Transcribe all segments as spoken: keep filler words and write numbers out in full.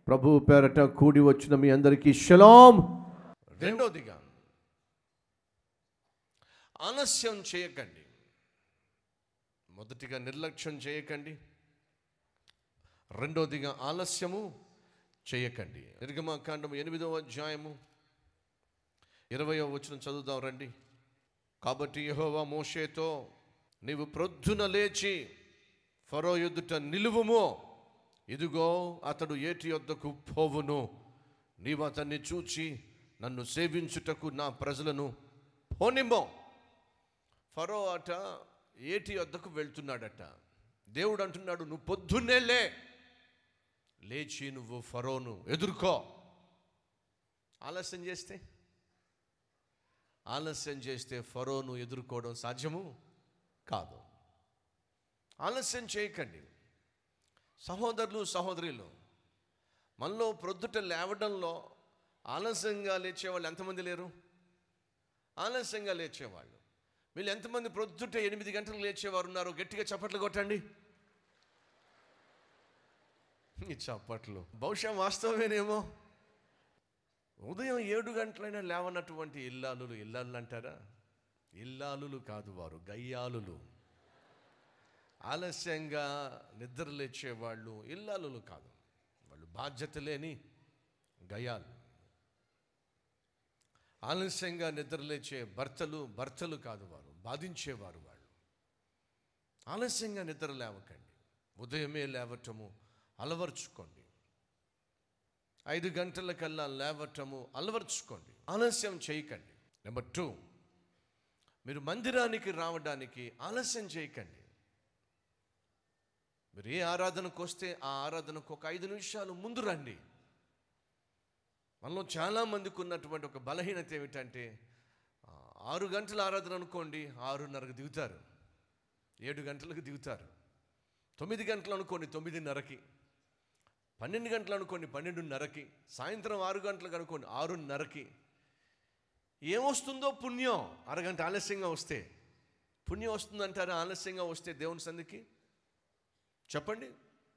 ప్రభు పేరట కూడి వచ్చిన మీ అందరికీ షలాం. రెండోదిగా ఆలస్యం చేయకండి. మొదటిగా నిర్లక్ష్యం చేయకండి, రెండోదిగా ఆలస్యము చేయకండి. నిర్గమకాండం ఎనిమిదవ అధ్యాయము ఇరవయవ వచనం చదువుదాం రండి. కాబట్టి యెహోవా మోషేతో, నీవు ప్రొద్దున లేచి ఫరో ఎదుట నిలువుము, ఇదిగో అతడు ఏటి యొద్దకు పోవును, నీవు అతన్ని చూచి నన్ను సేవించుటకు నా ప్రజలను పోనిమ్మో. ఫరో అట ఏటి యొద్దకు వెళ్తున్నాడట. దేవుడు అంటున్నాడు, నువ్వు పొద్దున్నే లే, లేచి నువ్వు ఫరోను ఎదుర్కో. ఆలస్యం చేస్తే ఆలస్యం చేస్తే ఫరోను ఎదుర్కోవడం సాధ్యము కాదు. ఆలస్యం చేయకండి సహోదరులు సహోదరులు. మనలో ప్రొద్దుట లేవడంలో ఆలస్యంగా లేచేవాళ్ళు ఎంతమంది లేరు? ఆలస్యంగా లేచేవాళ్ళు వీళ్ళు ఎంతమంది ప్రొద్దుట ఎనిమిది గంటలకు లేచేవారు ఉన్నారు? గట్టిగా చప్పట్లు కొట్టండి. ఈ చప్పట్లు బహుశా వాస్తవమేనేమో. ఉదయం ఏడు గంటలైనా లేవనటువంటి ఇల్లాలులు ఇల్లాలు అంటారా? ఇల్లాలులు కాదు, వారు గయ్యాలులు. ఆలస్యంగా నిద్ర లేచేవాళ్ళు ఇల్లాలులు కాదు, వాళ్ళు బాధ్యత లేని గయ్యాలు. ఆలస్యంగా నిద్ర లేచే భర్తలు భర్తలు కాదు, వారు బాధించేవారు. వాళ్ళు ఆలస్యంగా నిద్ర లేవకండి, ఉదయమే లేవటము అలవర్చుకోండి. ఐదు గంటలకల్లా లేవటము అలవర్చుకోండి, ఆలస్యం చేయకండి. నెంబర్ టూ, మీరు మందిరానికి రావడానికి ఆలస్యం చేయకండి. మీరు ఏ ఆరాధనకు వస్తే ఆ ఆరాధనకు ఒక ఐదు నిమిషాలు ముందు రండి. మనలో చాలామందికి ఉన్నటువంటి ఒక బలహీనత ఏమిటంటే, ఆరు గంటల ఆరాధన అనుకోండి, ఆరున్నరకు దిగుతారు, ఏడు గంటలకు దిగుతారు. తొమ్మిది గంటలు అనుకోండి, తొమ్మిదిన్నరకి. పన్నెండు గంటలు అనుకోండి, పన్నెండున్నరకి. సాయంత్రం ఆరు గంటలకు అనుకోండి, ఆరున్నరకి. ఏమొస్తుందో పుణ్యం అరగంట ఆలస్యంగా వస్తే. పుణ్యం వస్తుందంటారా ఆలస్యంగా వస్తే దేవుని సంధికి? చెప్పండి.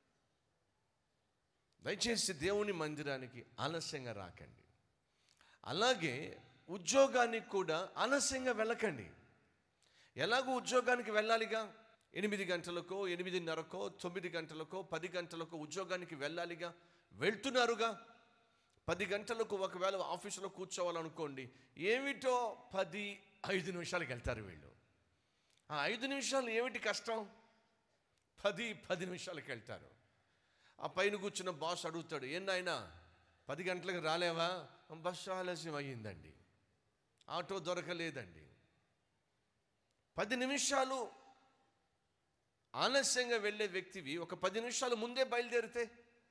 దయచేసి దేవుని మందిరానికి ఆలస్యంగా రాకండి. అలాగే ఉద్యోగానికి కూడా ఆలస్యంగా వెళ్ళకండి. ఎలాగో ఉద్యోగానికి వెళ్ళాలిగా, ఎనిమిది గంటలకో ఎనిమిదిన్నరకో తొమ్మిది గంటలకో పది గంటలకో ఉద్యోగానికి వెళ్ళాలిగా, వెళ్తున్నారుగా. పది గంటలకు ఒకవేళ ఆఫీసులో కూర్చోవాలనుకోండి, ఏమిటో పది ఐదు నిమిషాలకు వెళ్తారు వీళ్ళు. ఆ ఐదు నిమిషాలు ఏమిటి కష్టం? పది పది నిమిషాలకు వెళ్తారు. ఆ పైన కూర్చున్న బాస్ అడుగుతాడు, ఏనాయనా పది గంటలకు రాలేవా? బస్సు ఆలస్యం అయ్యిందండి, ఆటో దొరకలేదండి. పది నిమిషాలు ఆలస్యంగా వెళ్ళే వ్యక్తివి ఒక పది నిమిషాలు ముందే బయలుదేరితే,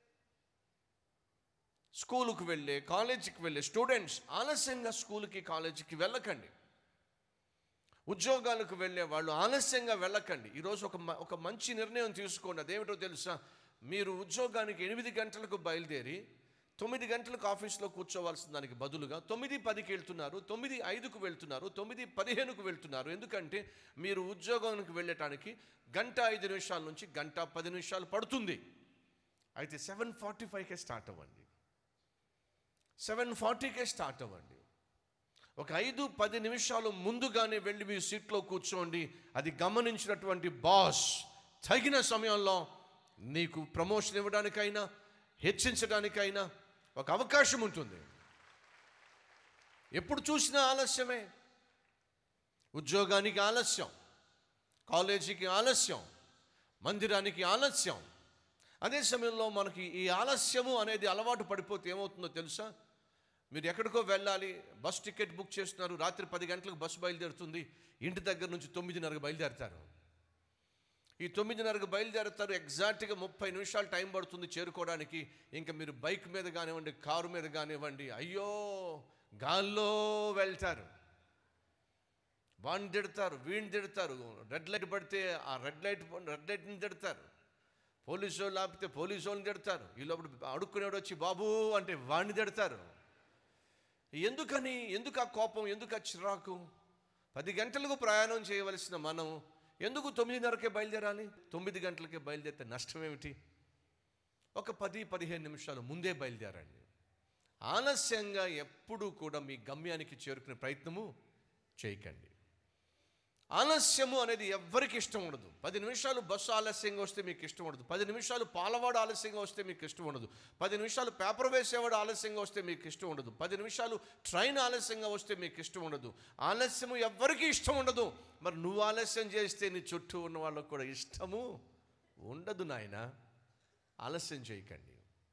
స్కూలుకు వెళ్ళే కాలేజీకి వెళ్ళే స్టూడెంట్స్ ఆలస్యంగా స్కూల్కి కాలేజీకి వెళ్ళకండి. ఉద్యోగాలకు వెళ్ళే వాళ్ళు ఆలస్యంగా వెళ్ళకండి. ఈరోజు ఒక ఒక మంచి నిర్ణయం తీసుకోండి. అదేమిటో తెలుసా? మీరు ఉద్యోగానికి ఎనిమిది గంటలకు బయలుదేరి తొమ్మిది గంటలకు ఆఫీస్లో కూర్చోవలసిన దానికి బదులుగా తొమ్మిది పదికి వెళ్తున్నారు, తొమ్మిది ఐదుకు వెళ్తున్నారు, తొమ్మిది పదిహేనుకు వెళ్తున్నారు. ఎందుకంటే మీరు ఉద్యోగానికి వెళ్ళటానికి గంట ఐదు నిమిషాల నుంచి గంట పది నిమిషాలు పడుతుంది. అయితే సెవెన్ ఫార్టీ ఫైవ్కే స్టార్ట్ అవ్వండి, సెవెన్ ఫార్టీకే స్టార్ట్ అవ్వండి. ఒక ఐదు పది నిమిషాలు ముందుగానే వెళ్ళి మీ సీట్లో కూర్చోండి. అది గమనించినటువంటి బాస్ తగిన సమయంలో నీకు ప్రమోషన్ ఇవ్వడానికైనా హెచ్చించడానికైనా ఒక అవకాశం ఉంటుంది. ఎప్పుడు చూసినా ఆలస్యమే. ఉద్యోగానికి ఆలస్యం, కాలేజీకి ఆలస్యం, మందిరానికి ఆలస్యం. అదే సమయంలో మనకి ఈ ఆలస్యము అనేది అలవాటు పడిపోతే ఏమవుతుందో తెలుసా? మీరు ఎక్కడికో వెళ్ళాలి, బస్ టికెట్ బుక్ చేస్తున్నారు, రాత్రి పది గంటలకు బస్సు బయలుదేరుతుంది, ఇంటి దగ్గర నుంచి తొమ్మిదిన్నరకు బయలుదేరుతారు. ఈ తొమ్మిదిన్నరకు బయలుదేరుతారు, ఎగ్జాక్ట్గా ముప్పై నిమిషాలు టైం పడుతుంది చేరుకోవడానికి. ఇంకా మీరు బైక్ మీద కానివ్వండి, కారు మీద కానివ్వండి, అయ్యో గాల్లో వెళ్తారు. వాడిని తిడతారు, వీడిని తిడతారు, రెడ్ లైట్ పడితే ఆ రెడ్ లైట్ రెడ్ లైట్ని తిడతారు, పోలీసు వాళ్ళు ఆపితే పోలీసు వాళ్ళని తిడతారు, ఈ లోపల అడుక్కునేవాడు వచ్చి బాబు అంటే వాడిని తిడతారు. ఎందుకని? ఎందుకు ఆ కోపం, ఎందుకు ఆ చిరాకు? పది గంటలకు ప్రయాణం చేయవలసిన మనం ఎందుకు తొమ్మిదిన్నరకే బయలుదేరాలి? తొమ్మిది గంటలకే బయలుదేరితే నష్టం ఏమిటి? ఒక పది పదిహేను నిమిషాలు ముందే బయలుదేరండి. ఆలస్యంగా ఎప్పుడూ కూడా మీ గమ్యానికి చేరుకునే ప్రయత్నము చేయకండి. ఆలస్యము అనేది ఎవ్వరికి ఇష్టం ఉండదు. పది నిమిషాలు బస్సు ఆలస్యంగా వస్తే మీకు ఇష్టం ఉండదు. పది నిమిషాలు పాలవాడు ఆలస్యంగా వస్తే మీకు ఇష్టం ఉండదు. పది నిమిషాలు పేపర్ వేసేవాడు ఆలస్యంగా వస్తే మీకు ఇష్టం ఉండదు. పది నిమిషాలు ట్రైన్ ఆలస్యంగా వస్తే మీకు ఇష్టం ఉండదు. ఆలస్యము ఎవ్వరికి ఇష్టం ఉండదు. మరి నువ్వు ఆలస్యం చేస్తే నీ చుట్టూ ఉన్న వాళ్ళకు కూడా ఇష్టము ఉండదు. నాయన, ఆలస్యం చేయకండి.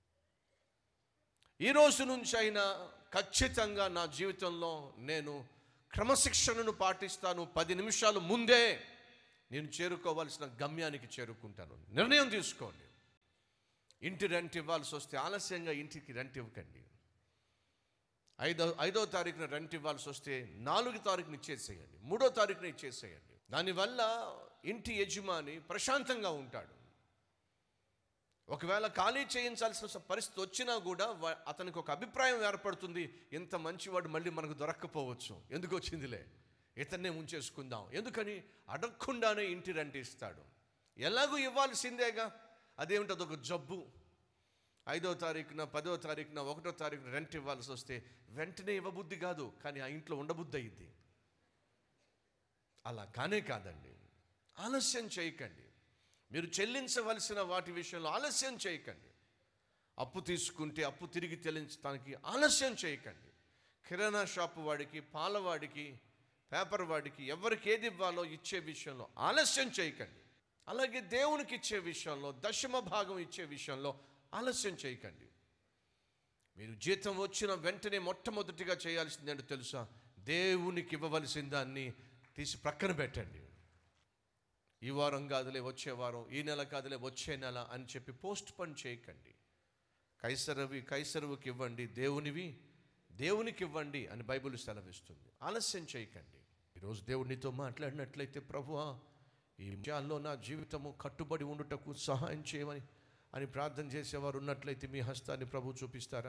ఈ రోజు నుంచి అయినా ఖచ్చితంగా నా జీవితంలో నేను క్రమశిక్షణను పాటిస్తాను. పది నిమిషాలు ముందే నేను చేరుకోవాల్సిన గమ్యానికి చేరుకుంటాను. నిర్ణయం తీసుకోండి. ఇంటి రెంట్ ఇవ్వాల్సి వస్తే ఆలస్యంగా ఇంటికి రెంట్ ఇవ్వకండి. ఐదో ఐదో తారీఖున రెంట్ ఇవ్వాల్సి వస్తే నాలుగు తారీఖున ఇచ్చేసేయండి, మూడో తారీఖున ఇచ్చేసేయండి. దానివల్ల ఇంటి యజమాని ప్రశాంతంగా ఉంటాడు. ఒకవేళ ఖాళీ చేయించాల్సిన పరిస్థితి వచ్చినా కూడా అతనికి ఒక అభిప్రాయం ఏర్పడుతుంది, ఇంత మంచివాడు మళ్ళీ మనకు దొరక్కపోవచ్చు, ఎందుకు వచ్చిందిలే ఇతన్నే ఉంచేసుకుందాం. ఎందుకని అడగకుండానే ఇంటి రెంట్ ఇస్తాడు. ఎలాగూ ఇవ్వాల్సిందేగా, అదేమిటి అదొక జబ్బు. ఐదో తారీఖున పదో తారీఖున ఒకటో తారీఖున రెంట్ ఇవ్వాల్సి వస్తే వెంటనే ఇవ్వబుద్ధి కాదు, కానీ ఆ ఇంట్లో ఉండబుద్ధి అయ్యిద్ది. అలా కానే కాదండి. ఆలస్యం చేయకండి. మీరు చెల్లించవలసిన వాటి విషయంలో ఆలస్యం చేయకండి. అప్పు తీసుకుంటే అప్పు తిరిగి చెల్లించడానికి ఆలస్యం చేయకండి. కిరాణా షాపు వాడికి, పాలవాడికి, పేపర్ వాడికి ఎవరికి ఏది ఇవ్వాలో ఇచ్చే విషయంలో ఆలస్యం చేయకండి. అలాగే దేవునికి ఇచ్చే విషయంలో, దశమ భాగం ఇచ్చే విషయంలో ఆలస్యం చేయకండి. మీరు జీతం వచ్చిన వెంటనే మొట్టమొదటిగా చేయాల్సింది ఏంటో తెలుసా? దేవునికి ఇవ్వవలసిన దాన్ని తీసి ప్రక్కన పెట్టండి. ఈ వారం కాదులే వచ్చే వారం, ఈ నెల కాదులే వచ్చే నెల అని చెప్పి పోస్ట్ పోన్ చేయకండి. కైసరవి కైసరువుకి ఇవ్వండి, దేవునివి దేవునికి ఇవ్వండి అని బైబిల్ సెలవిస్తుంది. ఆలస్యం చేయకండి. ఈరోజు దేవుడు నీతో మాట్లాడినట్లయితే, ప్రభువా ఈ విషయాల్లో నా జీవితము కట్టుబడి ఉండుటకు సహాయం చేయమని అని ప్రార్థన చేసేవారు ఉన్నట్లయితే మీ హస్తాన్ని ప్రభు చూపిస్తారా?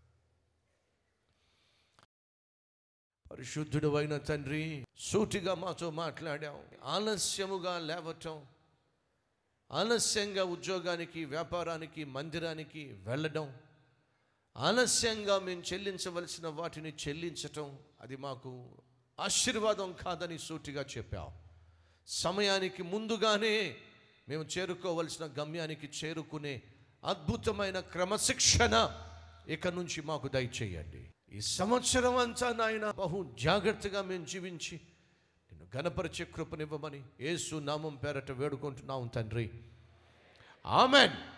పరిశుద్ధుడు అయిన తండ్రి, సూటిగా మాతో మాట్లాడావు. ఆలస్యముగా లేవటం, ఆలస్యంగా ఉద్యోగానికి, వ్యాపారానికి, మందిరానికి వెళ్ళడం, ఆలస్యంగా మేము చెల్లించవలసిన వాటిని చెల్లించటం, అది మాకు ఆశీర్వాదం కాదని సూటిగా చెప్పావు. సమయానికి ముందుగానే మేము చేరుకోవలసిన గమ్యానికి చేరుకునే అద్భుతమైన క్రమశిక్షణ ఇక నుంచి మాకు దయచేయండి. ఈ సంవత్సరం అంతా నాయన బహు జాగ్రత్తగా మేము జీవించి నిన్ను ఘనపరిచే కృపనివ్వమని యేసు నామం పేరట వేడుకుంటున్నాం తండ్రి. ఆమెన్.